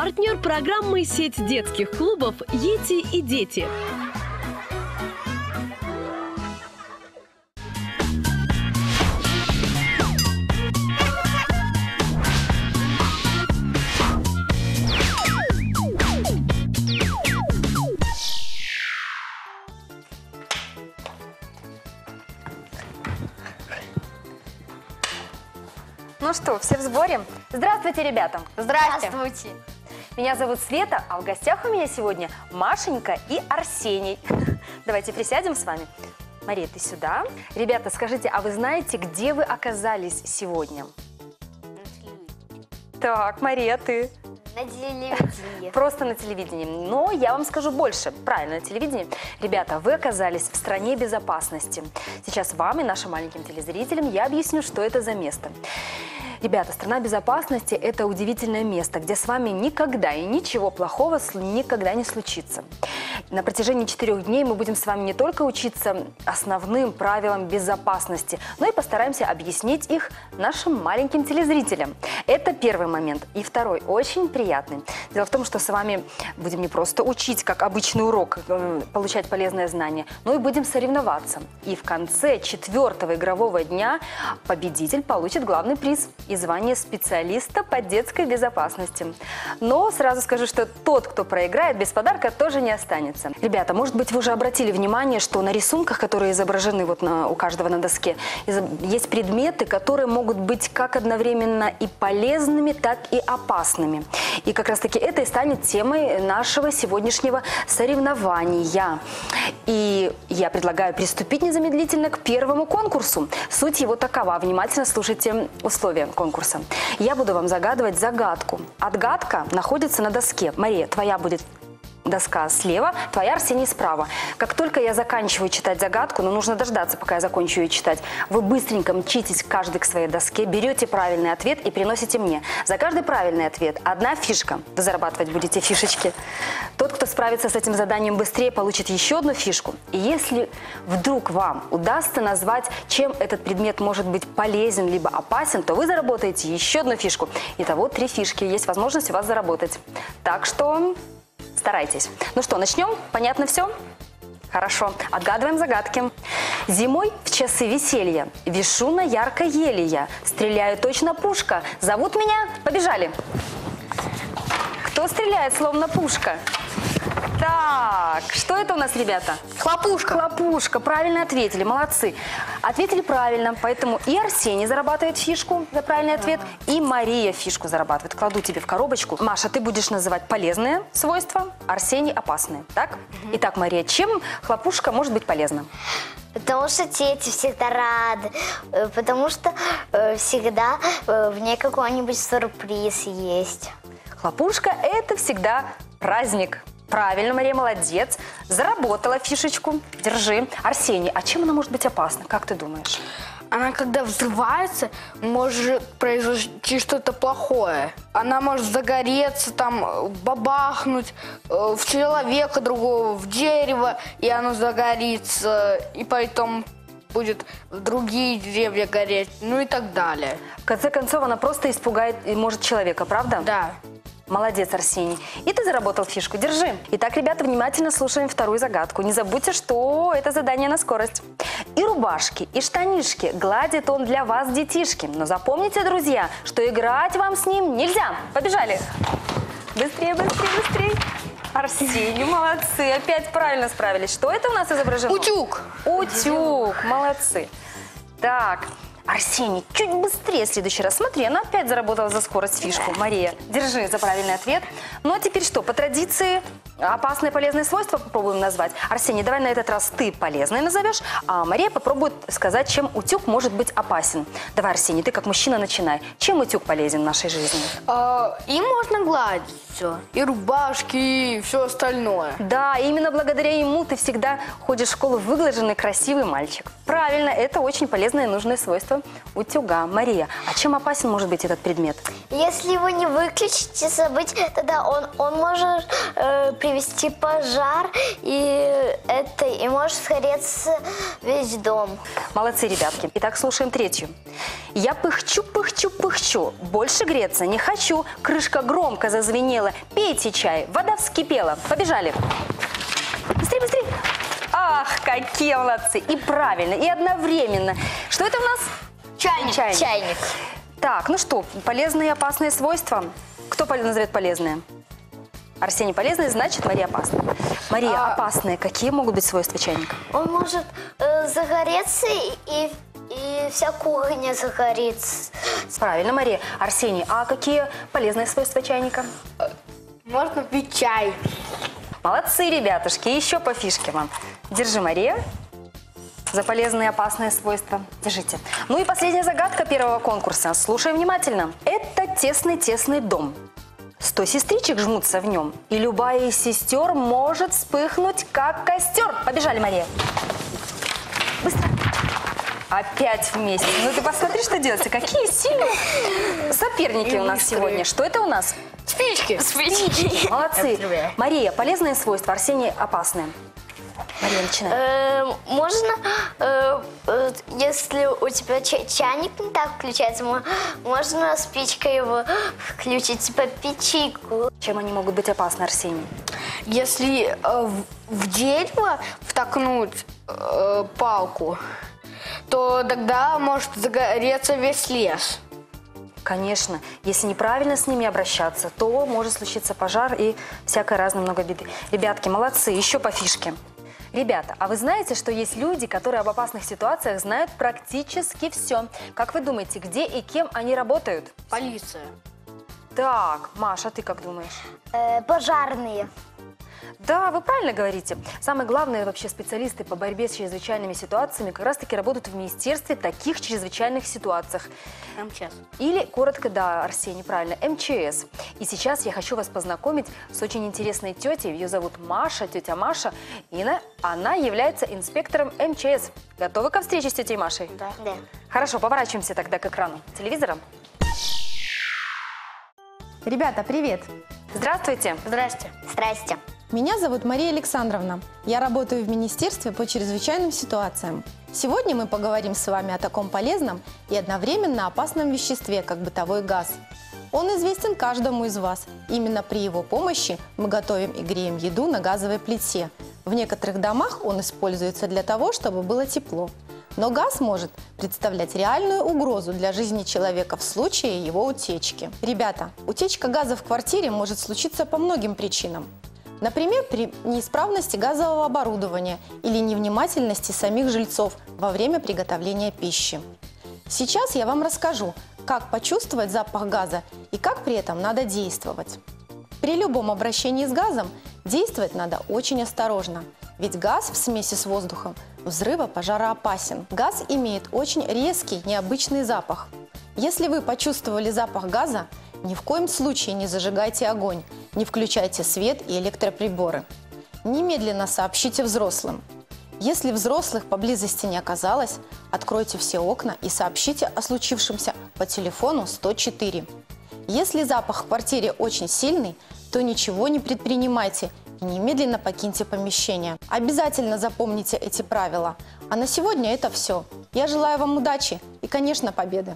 Партнер программы «Сеть детских клубов «Ети и дети». Ну что, все в сборе? Здравствуйте, ребята! Здравствуйте! Меня зовут Света, а в гостях у меня сегодня Машенька и Арсений. Давайте присядем с вами. Мария, ты сюда. Ребята, скажите, а вы знаете, где вы оказались сегодня? Так, Мария, ты? На телевидении. Просто на телевидении. Но я вам скажу больше. Правильно, на телевидении. Ребята, вы оказались в стране безопасности. Сейчас вам и нашим маленьким телезрителям я объясню, что это за место. Ребята, страна безопасности – это удивительное место, где с вами никогда и ничего плохого никогда не случится. На протяжении 4 дней мы будем с вами не только учиться основным правилам безопасности, но и постараемся объяснить их нашим маленьким телезрителям. Это первый момент. И второй, очень приятный. Дело в том, что с вами будем не просто учить, как обычный урок, получать полезное знание, но и будем соревноваться. И в конце 4-го игрового дня победитель получит главный приз и звание специалиста по детской безопасности. Но сразу скажу, что тот, кто проиграет, без подарка тоже не останется. Ребята, может быть, вы уже обратили внимание, что на рисунках, которые изображены вот у каждого на доске, есть предметы, которые могут быть как одновременно и полезными, так и опасными. И как раз-таки это и станет темой нашего сегодняшнего соревнования. И я предлагаю приступить незамедлительно к первому конкурсу. Суть его такова. Внимательно слушайте условия конкурса. Я буду вам загадывать загадку. Отгадка находится на доске. Мария, твоя будет доска слева, твоя, Арсений, справа. Как только я заканчиваю читать загадку, но нужно дождаться, пока я закончу ее читать, вы быстренько мчитесь каждый к своей доске, берете правильный ответ и приносите мне. За каждый правильный ответ 1 фишка. Вы зарабатывать будете фишечки. Тот, кто справится с этим заданием быстрее, получит еще 1 фишку. И если вдруг вам удастся назвать, чем этот предмет может быть полезен либо опасен, то вы заработаете еще 1 фишку. Итого 3 фишки. Есть возможность у вас заработать. Так что старайтесь. Ну что, начнем? Понятно все? Хорошо. Отгадываем загадки. Зимой в часы веселья вишу на яркой ели я. Стреляю точно пушка. Зовут меня? Побежали. Кто стреляет словно пушка? Так, что это у нас, ребята? Хлопушка. Хлопушка. Правильно ответили. Молодцы. Ответили правильно. Поэтому и Арсений зарабатывает фишку за правильный ответ, и Мария фишку зарабатывает. Кладу тебе в коробочку. Маша, ты будешь называть полезные свойства, Арсений опасные. Так? Итак, Мария, чем хлопушка может быть полезна? Потому что дети всегда рады, потому что всегда в ней какой-нибудь сюрприз есть. Хлопушка – это всегда праздник. Правильно, Мария, молодец. Заработала фишечку. Держи. Арсений, а чем она может быть опасна? Как ты думаешь? Она, когда взрывается, может произойти что-то плохое. Она может загореться, там, бабахнуть в человека другого, в дерево, и оно загорится, и поэтому будет в другие деревья гореть, ну и так далее. В конце концов, она просто испугает и может человека, правда? Да. Молодец, Арсений. И ты заработал фишку. Держи. Итак, ребята, внимательно слушаем вторую загадку. Не забудьте, что это задание на скорость. И рубашки, и штанишки гладит он для вас, детишки. Но запомните, друзья, что играть вам с ним нельзя. Побежали. Быстрее, быстрее, быстрее. Арсений, молодцы. Опять правильно справились. Что это у нас изображено? Утюг. Утюг. Молодцы. Так. Арсений, чуть быстрее в следующий раз. Смотри, она опять заработала за скорость фишку. Мария, держи за правильный ответ. Ну а теперь что? По традиции опасные и полезные свойства попробуем назвать. Арсений, давай на этот раз ты полезные назовешь, а Мария попробует сказать, чем утюг может быть опасен. Давай, Арсений, ты как мужчина начинай. Чем утюг полезен в нашей жизни? Им можно гладить все. И рубашки, и все остальное. Да, именно благодаря ему ты всегда ходишь в школу выглаженный, красивый мальчик. Правильно, это очень полезное и нужное свойство утюга. Мария, а чем опасен может быть этот предмет? Если его не выключить и забыть, тогда он может привести привести пожар, и может сгореться весь дом. Молодцы, ребятки. Итак, слушаем третью. Я пыхчу, пыхчу, пыхчу, больше греться не хочу. Крышка громко зазвенела. Пейте чай, вода вскипела. Побежали. Быстрее, быстрее. Ах, какие молодцы. И правильно, и одновременно. Что это у нас? Чайник. Чайник. Так, ну что, полезные и опасные свойства. Кто назовет полезные? Арсений полезные, значит Мария опасная. Мария, опасные. Какие могут быть свойства чайника? Он может загореться, и вся кухня загорится. Правильно, Мария. Арсений, а какие полезные свойства чайника? Можно пить чай. Молодцы, ребятушки. Еще по фишке вам. Держи, Мария, за полезные и опасные свойства. Держите. Ну и последняя загадка первого конкурса. Слушаем внимательно. Это тесный-тесный дом. 100 сестричек жмутся в нем, и любая из сестер может вспыхнуть, как костер. Побежали, Мария. Быстро. Опять вместе. Ну ты посмотри, что делается. Какие сильные соперники у нас сегодня. Что это у нас? Спички. Молодцы. Мария, полезные свойства, Арсений, опасные. Мария, начинай. Можно, если у тебя чайник не так включается, можно спичкой его включить, типа печику. Чем они могут быть опасны, Арсений? Если в дерево втокнуть палку, то тогда может загореться весь лес. Конечно, если неправильно с ними обращаться, то может случиться пожар и всякое разное много беды. Ребятки, молодцы, еще по фишке. Ребята, а вы знаете, что есть люди, которые об опасных ситуациях знают практически все? Как вы думаете, где и кем они работают? Полиция. Так, Маша, ты как думаешь? Пожарные. Да, вы правильно говорите. Самые главные вообще специалисты по борьбе с чрезвычайными ситуациями как раз-таки работают в министерстве таких чрезвычайных ситуациях. МЧС. Или, коротко, да, Арсений, правильно, МЧС. И сейчас я хочу вас познакомить с очень интересной тетей. Ее зовут Маша, тетя Маша. И она является инспектором МЧС. Готовы ко встрече с тетей Машей? Да. Хорошо, поворачиваемся тогда к экрану телевизора. Ребята, привет! Здравствуйте. Здрасте. Здрасте. Меня зовут Мария Александровна. Я работаю в Министерстве по чрезвычайным ситуациям. Сегодня мы поговорим с вами о таком полезном и одновременно опасном веществе, как бытовой газ. Он известен каждому из вас. Именно при его помощи мы готовим и греем еду на газовой плите. В некоторых домах он используется для того, чтобы было тепло. Но газ может представлять реальную угрозу для жизни человека в случае его утечки. Ребята, утечка газа в квартире может случиться по многим причинам. Например, при неисправности газового оборудования или невнимательности самих жильцов во время приготовления пищи. Сейчас я вам расскажу, как почувствовать запах газа и как при этом надо действовать. При любом обращении с газом действовать надо очень осторожно, ведь газ в смеси с воздухом взрывопожароопасен. Газ имеет очень резкий, необычный запах. Если вы почувствовали запах газа, ни в коем случае не зажигайте огонь, не включайте свет и электроприборы. Немедленно сообщите взрослым. Если взрослых поблизости не оказалось, откройте все окна и сообщите о случившемся по телефону 104. Если запах в квартире очень сильный, то ничего не предпринимайте и немедленно покиньте помещение. Обязательно запомните эти правила. А на сегодня это все. Я желаю вам удачи и, конечно, победы.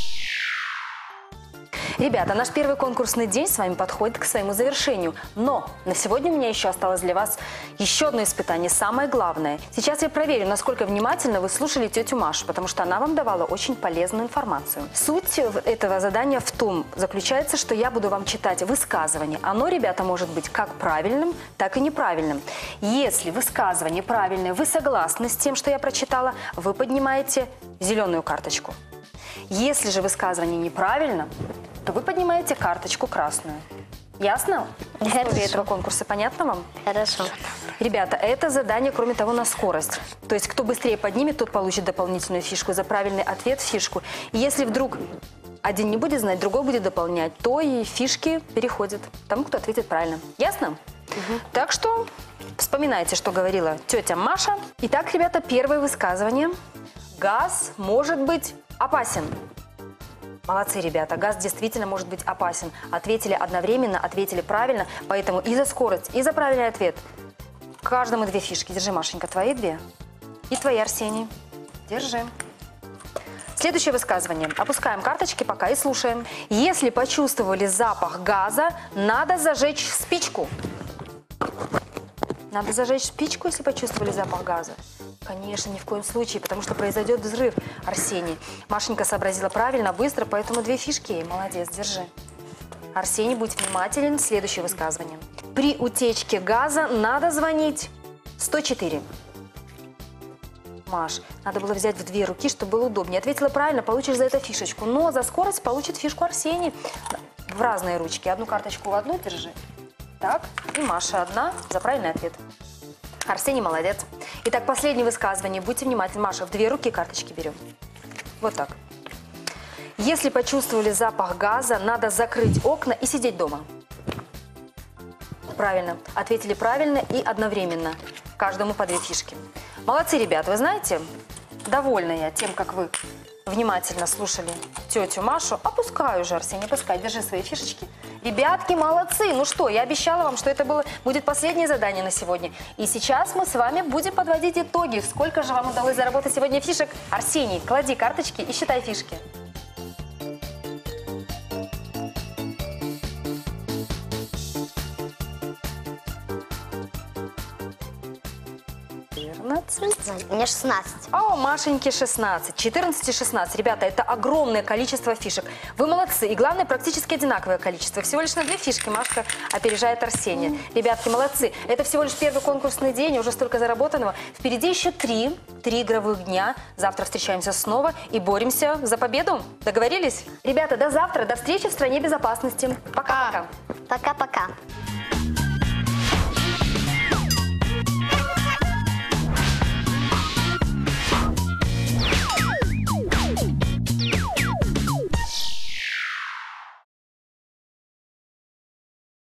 Ребята, наш первый конкурсный день с вами подходит к своему завершению. Но на сегодня у меня еще осталось для вас еще одно испытание, самое главное. Сейчас я проверю, насколько внимательно вы слушали тетю Машу, потому что она вам давала очень полезную информацию. Суть этого задания в том заключается, что я буду вам читать высказывание. Оно, ребята, может быть как правильным, так и неправильным. Если высказывание правильное, вы согласны с тем, что я прочитала, вы поднимаете зеленую карточку. Если же высказывание неправильно, то вы поднимаете карточку красную. Ясно? Условия этого конкурса понятно вам? Хорошо. Ребята, это задание, кроме того, на скорость. То есть, кто быстрее поднимет, тот получит дополнительную фишку. За правильный ответ фишку. И если вдруг один не будет знать, другой будет дополнять, то и фишки переходят тому, кто ответит правильно. Ясно? Угу. Так что вспоминайте, что говорила тетя Маша. Итак, ребята, первое высказывание. Газ может быть опасен. Молодцы, ребята. Газ действительно может быть опасен. Ответили одновременно, ответили правильно. Поэтому и за скорость, и за правильный ответ. Каждому 2 фишки. Держи, Машенька, твои 2. И твои, Арсений. Держи. Следующее высказывание. Опускаем карточки пока и слушаем. Если почувствовали запах газа, надо зажечь спичку. Надо зажечь спичку, если почувствовали запах газа? Конечно, ни в коем случае, потому что произойдет взрыв, Арсений. Машенька сообразила правильно, быстро, поэтому 2 фишки ей. Молодец, держи. Арсений, будь внимателен. Следующее высказывание. При утечке газа надо звонить 104. Маш, надо было взять в 2 руки, чтобы было удобнее. Ответила правильно, получишь за это фишечку. Но за скорость получит фишку Арсений. В разные ручки. Одну карточку в одну держи. Так, и Маша 1 за правильный ответ. Арсений молодец. Итак, последнее высказывание. Будьте внимательны. Маша, в 2 руки карточки берем. Вот так. Если почувствовали запах газа, надо закрыть окна и сидеть дома. Правильно. Ответили правильно и одновременно. Каждому по 2 фишки. Молодцы, ребята. Вы знаете, довольна я тем, как вы внимательно слушали тетю Машу. Опускай уже, Арсений, опускай. Держи свои фишечки. Ребятки, молодцы. Ну что, я обещала вам, что это будет последнее задание на сегодня. И сейчас мы с вами будем подводить итоги. Сколько же вам удалось заработать сегодня фишек? Арсений, клади карточки и считай фишки. 14. Мне 16. А у Машеньки 16. 14 и 16. Ребята, это огромное количество фишек. Вы молодцы. И главное, практически одинаковое количество. Всего лишь на 2 фишки Машка опережает Арсения. Ребятки, молодцы. Это всего лишь первый конкурсный день, и уже столько заработанного. Впереди еще 3 игровых дня. Завтра встречаемся снова и боремся за победу. Договорились? Ребята, до завтра. До встречи в стране безопасности. Пока-пока. Пока-пока.